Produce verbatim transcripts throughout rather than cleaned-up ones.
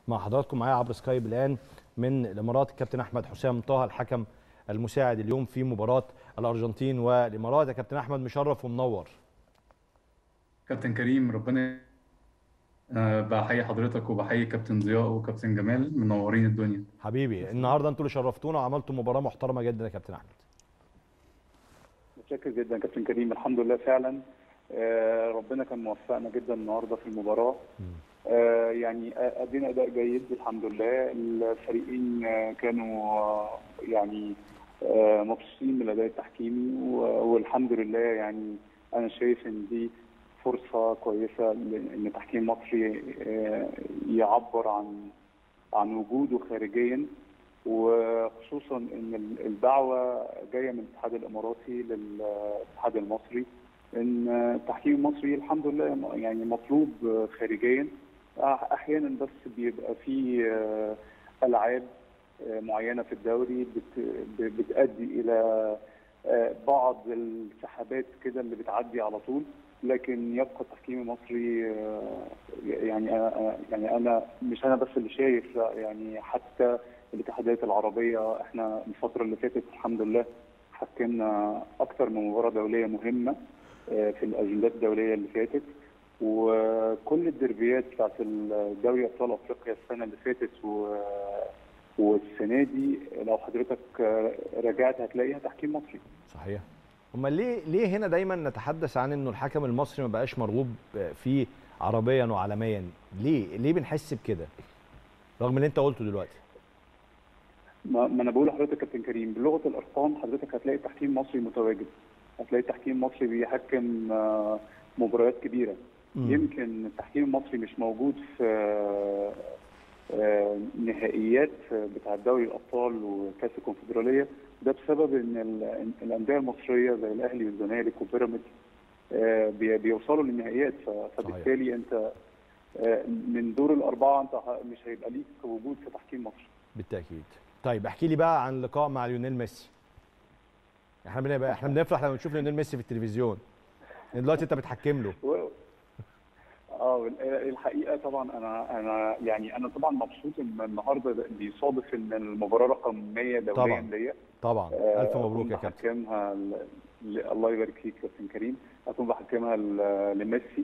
مع حضراتكم معايا عبر سكايب الان من الامارات الكابتن احمد حسام طه الحكم المساعد اليوم في مباراه الارجنتين والامارات. يا كابتن احمد مشرف ومنور. كابتن كريم، ربنا أه بحيي حضرتك وبحيي كابتن ضياء وكابتن جمال، منورين الدنيا. حبيبي النهارده انتوا اللي شرفتونا وعملتوا مباراه محترمه جدا يا كابتن احمد. متشكر جدا كابتن كريم، الحمد لله فعلا. آه ربنا كان موفقنا جدا النهارده في المباراه. آه يعني ادينا اداء جيد الحمد لله. الفريقين آه كانوا آه يعني آه مبسوطين من الاداء التحكيمي، والحمد لله. يعني انا شايف ان دي فرصه كويسه ان تحكيم مصري آه يعبر عن عن وجوده خارجيا، وخصوصا ان الدعوه جايه من الاتحاد الاماراتي للاتحاد المصري ان التحكيم المصري الحمد لله يعني مطلوب خارجيا. احيانا بس بيبقى في العاب معينه في الدوري بتؤدي الى بعض السحابات كده اللي بتعدي على طول، لكن يبقى التحكيم المصري يعني أنا يعني انا مش انا بس اللي شايف، لا يعني حتى الاتحادات العربيه. احنا الفتره اللي فاتت الحمد لله حكمنا اكثر من مباراه دوليه مهمه في الاجندات الدوليه اللي فاتت، وكل الدربيات بتاعت الدوري ابطال افريقيا السنه اللي فاتت و والسنه دي لو حضرتك راجعت هتلاقيها تحكيم مصري. صحيح. امال ليه ليه هنا دايما نتحدث عن انه الحكم المصري ما بقاش مرغوب فيه عربيا وعالميا؟ ليه ليه بنحس بكده رغم اللي انت قلته دلوقتي؟ ما, ما انا بقول لحضرتك كابتن كريم، بلغه الارقام حضرتك هتلاقي التحكيم المصري متواجد، هتلاقي التحكيم المصري بيحكم مباريات كبيره. م. يمكن التحكيم المصري مش موجود في نهائيات بتاع دوري الابطال وكاس الكونفدراليه، ده بسبب ان الانديه المصريه زي الاهلي والزمالك وبيراميدز بيوصلوا للنهائيات، فبالتالي انت من دور الاربعه انت مش هيبقى ليك وجود في تحكيم مصر. بالتاكيد. طيب احكي لي بقى عن لقاء مع ليونيل ميسي. احنا بنبقى احنا بنفرح لما نشوف ليونيل ميسي في التلفزيون، دلوقتي انت بتحكم له. اه الحقيقه طبعا انا انا يعني انا طبعا مبسوط ان النهارده بيصادف ان المباراه رقم مية دوليا ليا. طبعا طبعا الف مبروك يا كابتن. بحكمها ل... الله يبارك فيك يا كابتن كريم، اكون بحكمها ل... لميسي.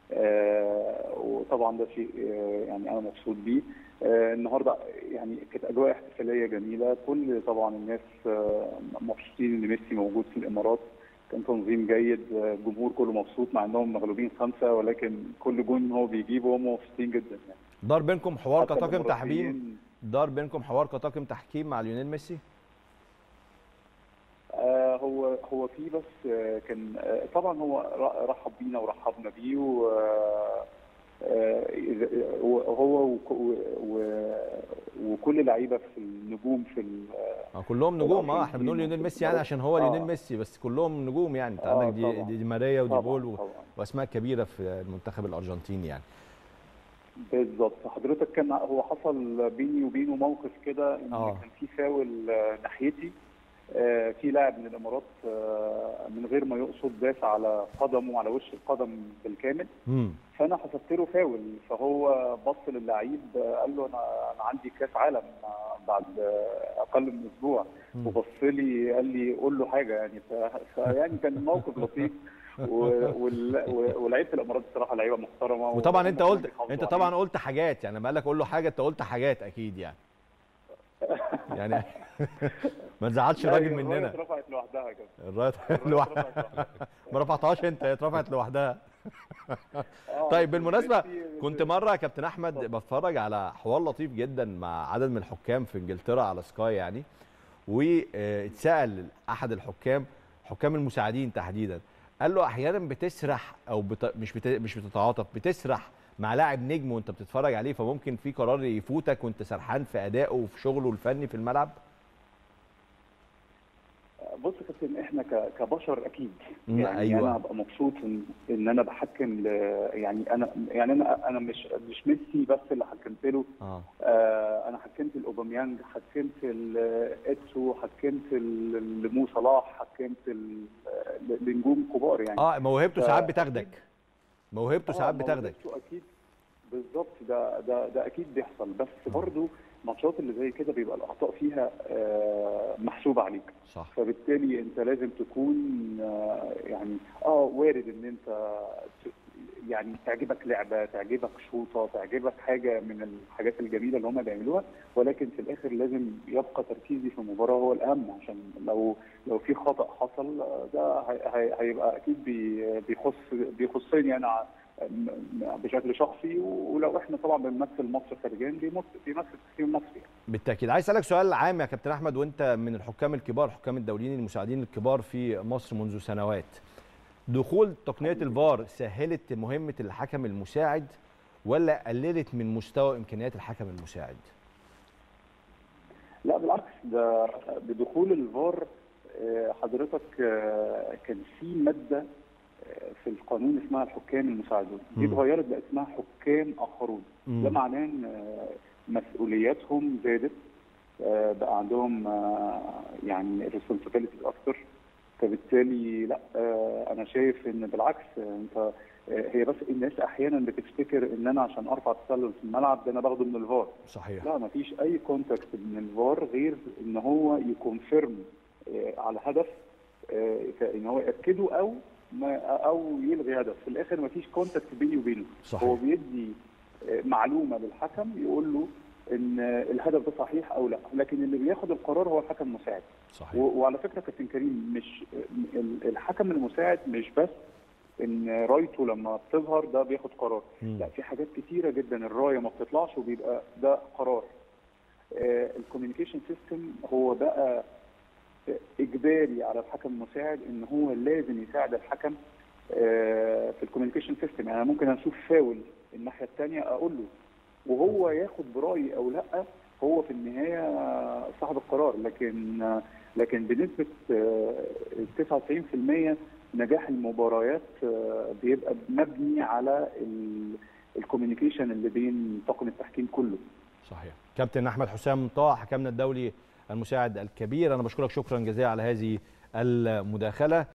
آه وطبعا ده شيء آه يعني انا مبسوط بيه. آه النهارده يعني كانت اجواء احتفاليه جميله، كل طبعا الناس آه مبسوطين ان ميسي موجود في الامارات. كان تنظيم جيد، الجمهور كله مبسوط مع انهم مغلوبين خمسه، ولكن كل جون هو بيجيبه هم مبسوطين جدا يعني. دار بينكم حوار كطاقم تحكيم دار بينكم حوار كطاقم تحكيم مع ليونيل ميسي؟ آه هو هو في بس آه كان آه طبعا هو رحب بينا ورحبنا بيه، و هو وكل لعيبه في النجوم في اه كلهم نجوم. اه احنا بنقول ليونيل ميسي يعني عشان هو ليونيل ميسي، بس كلهم نجوم يعني. انت عندك دي, دي ماريا ودي بول واسماء كبيره في المنتخب الارجنتيني يعني. بالظبط. حضرتك كان هو حصل بيني وبينه موقف كده ان آه. كان في فاول ناحيتي، آه في لاعب من الامارات آه من غير ما يقصد داس على قدمه، على وش القدم بالكامل. م. فانا حسبت له فاول، فهو بص للعيب قال له انا انا عندي كاس عالم بعد اقل من اسبوع، وبص لي قال لي قول له حاجه يعني. فيعني كان موقف لطيف. ولعيبه الامارات الصراحه لعيبه محترمه. وطبعا انت قلت انت طبعا قلت حاجات يعني، ما قال لك قول له حاجه، انت قلت حاجات اكيد يعني. يعني ما تزعلش راجل مننا. الرايه اترفعت لوحدها كده. الرايه لوحدها. ما رفعتهاش انت، هي اترفعت لوحدها. طيب بالمناسبه كنت مره يا كابتن احمد بتفرج على حوار لطيف جدا مع عدد من الحكام في انجلترا على سكاي يعني، واتسال احد الحكام، حكام المساعدين تحديدا، قال له احيانا بتسرح او بت... مش بت... مش بتتعاطف، بتسرح مع لاعب نجم وانت بتتفرج عليه، فممكن في قرار يفوتك وانت سرحان في ادائه وفي شغله الفني في الملعب. بص يا كابتن، احنا كبشر اكيد يعني. أيوة. انا هبقى مبسوط ان, إن انا بحكم ل... يعني انا يعني انا انا مش مش ميسي بس اللي حكمت له. آه. آه انا حكمت الاوباميانج، حكمت ايتسو، حكمت لمو صلاح، حكمت لنجوم كبار يعني. اه موهبته ف... ساعات بتاخدك. موهبته آه ساعات بتاخدك. موهبته اكيد بالظبط، ده ده ده اكيد بيحصل، بس برضو ماتشات اللي زي كده بيبقى الاخطاء فيها آه، محسوبه عليك. صح. فبالتالي انت لازم تكون آه، يعني اه وارد ان انت يعني تعجبك لعبه، تعجبك شوطه، تعجبك حاجه من الحاجات الجميله اللي هم بيعملوها، ولكن في الاخر لازم يبقى تركيزي في المباراه هو الاهم، عشان لو لو في خطا حصل ده هي- هيبقى اكيد بي- بيخص بيخصني انا بشكل شخصي، ولو احنا طبعا بنمثل مصر خارجيا بيمثل بيمثل التحكيم المصري. بالتاكيد. عايز اسالك سؤال عام يا كابتن احمد، وانت من الحكام الكبار، الحكام الدوليين المساعدين الكبار في مصر منذ سنوات، دخول تقنيه الفار سهلت مهمه الحكم المساعد ولا قللت من مستوى امكانيات الحكم المساعد؟ لا بالعكس، ده بدخول الفار حضرتك كان في ماده في القانون اسمها الحكام المساعدون، دي اتغيرت بقى اسمها حكام اخرون. ده معناه ان مسؤولياتهم زادت، بقى عندهم يعني ريسبونسابيلتي اكتر. فبالتالي لا، انا شايف ان بالعكس، انت هي بس الناس احيانا بتفتكر ان انا عشان ارفع تسلل في الملعب ده انا باخده من الفار. صحيح. لا، ما فيش اي كونتاكت من الفار غير ان هو يكونفيرم على هدف، ان هو ياكده او ما او يلغي هدف. في الاخر ما فيش كونتاكت بيني وبينه. صحيح. هو بيدي معلومه للحكم يقول له ان الهدف ده صحيح او لا، لكن اللي بياخد القرار هو الحكم المساعد. صحيح. وعلى فكره كابتن كريم، مش الحكم المساعد مش بس ان رايته لما بتظهر ده بياخد قرار، مم. لا، في حاجات كتيره جدا الرايه ما بتطلعش وبيبقى ده قرار. آه الكوميونيكيشن سيستم هو بقى اجباري على الحكم المساعد ان هو لازم يساعد الحكم آه في الكوميونيكيشن سيستم. يعني ممكن اشوف فاول الناحيه الثانيه اقول له وهو ياخد برايي او لا، هو في النهايه صاحب القرار. لكن لكن بنسبه تسعة وتسعين بالمئة نجاح المباريات بيبقى مبني على الكوميونيكيشن اللي بين طاقم التحكيم كله. صحيح. كابتن احمد حسام طه، حكمنا الدولي المساعد الكبير، انا بشكرك شكرا جزيلا على هذه المداخله.